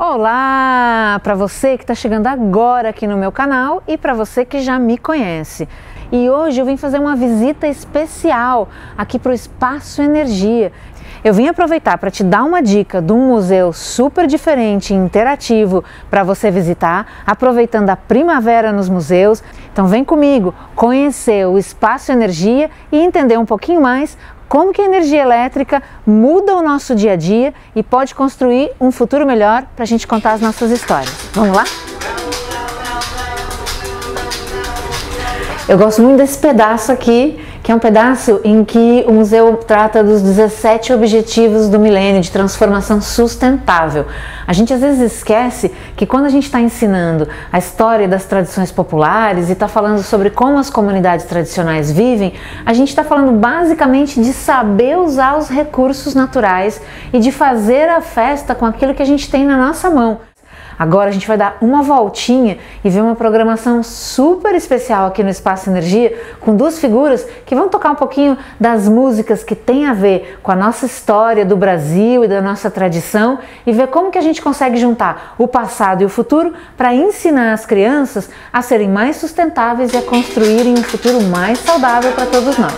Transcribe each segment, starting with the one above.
Olá para você que está chegando agora aqui no meu canal e para você que já me conhece. E hoje eu vim fazer uma visita especial aqui para o Espaço Energia. Eu vim aproveitar para te dar uma dica de um museu super diferente e interativo para você visitar, aproveitando a primavera nos museus. Então vem comigo conhecer o Espaço Energia e entender um pouquinho mais como que a energia elétrica muda o nosso dia a dia e pode construir um futuro melhor para a gente contar as nossas histórias. Vamos lá? Eu gosto muito desse pedaço aqui, que é um pedaço em que o museu trata dos 17 Objetivos do Milênio de Transformação Sustentável. A gente às vezes esquece que quando a gente está ensinando a história das tradições populares e está falando sobre como as comunidades tradicionais vivem, a gente está falando basicamente de saber usar os recursos naturais e de fazer a festa com aquilo que a gente tem na nossa mão. Agora a gente vai dar uma voltinha e ver uma programação super especial aqui no Espaço Energia com duas figuras que vão tocar um pouquinho das músicas que tem a ver com a nossa história do Brasil e da nossa tradição e ver como que a gente consegue juntar o passado e o futuro para ensinar as crianças a serem mais sustentáveis e a construírem um futuro mais saudável para todos nós.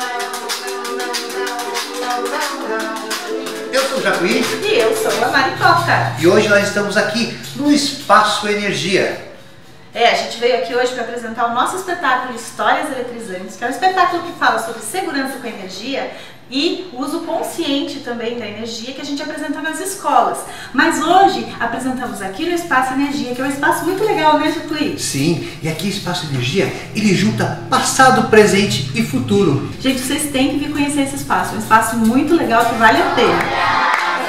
Eu sou o Jacuí. E eu sou a Maricoca. E hoje nós estamos aqui no Espaço Energia. A gente veio aqui hoje para apresentar o nosso espetáculo Histórias Eletrizantes, que é um espetáculo que fala sobre segurança com energia e uso consciente também da energia que a gente apresenta nas escolas. Mas hoje apresentamos aqui no Espaço Energia, que é um espaço muito legal, né, Jacuí? Sim, e aqui Espaço Energia, ele junta passado, presente e futuro. Gente, vocês têm que vir conhecer esse espaço, um espaço muito legal que vale a pena.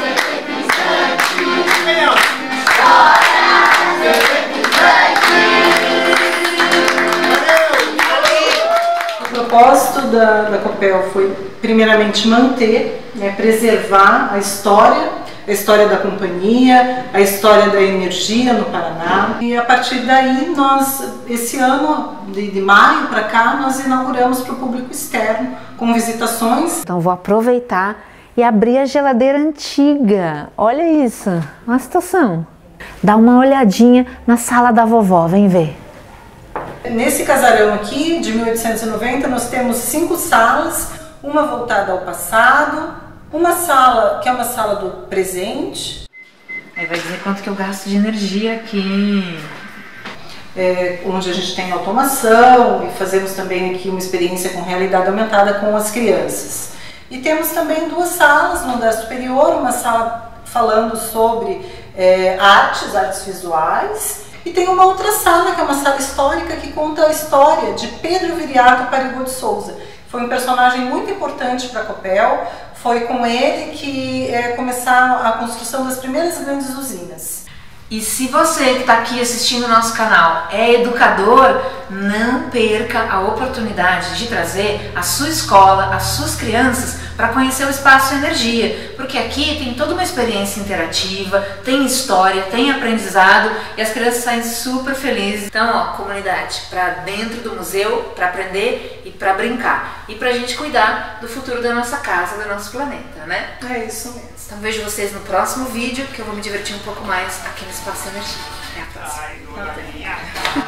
O propósito da Copel foi primeiramente manter, preservar a história da companhia, a história da energia no Paraná. E a partir daí, nós, esse ano, de maio para cá, nós inauguramos para o público externo, com visitações. Então vou aproveitar e abrir a geladeira antiga. Olha isso, uma situação. Dá uma olhadinha na sala da vovó, vem ver. Nesse casarão aqui, de 1890, nós temos 5 salas, uma voltada ao passado, uma sala que é uma sala do presente. Aí vai dizer quanto que eu gasto de energia aqui. Onde a gente tem automação e fazemos também aqui uma experiência com realidade aumentada com as crianças. E temos também 2 salas no andar superior, uma sala falando sobre artes visuais, e tem uma outra sala, que é uma sala histórica, que conta a história de Pedro Viriato Parigot de Souza. Foi um personagem muito importante para a Copel, foi com ele que começaram a construção das primeiras grandes usinas. E se você que está aqui assistindo o nosso canal é educador, não perca a oportunidade de trazer a sua escola, as suas crianças para conhecer o Espaço Energia, porque aqui tem toda uma experiência interativa, tem história, tem aprendizado e as crianças saem super felizes. Então, ó, comunidade, para dentro do museu, para aprender e para brincar e para a gente cuidar do futuro da nossa casa, do nosso planeta, né? É isso mesmo. Então vejo vocês no próximo vídeo, que eu vou me divertir um pouco mais aqui no Espaço Energia. Até a próxima.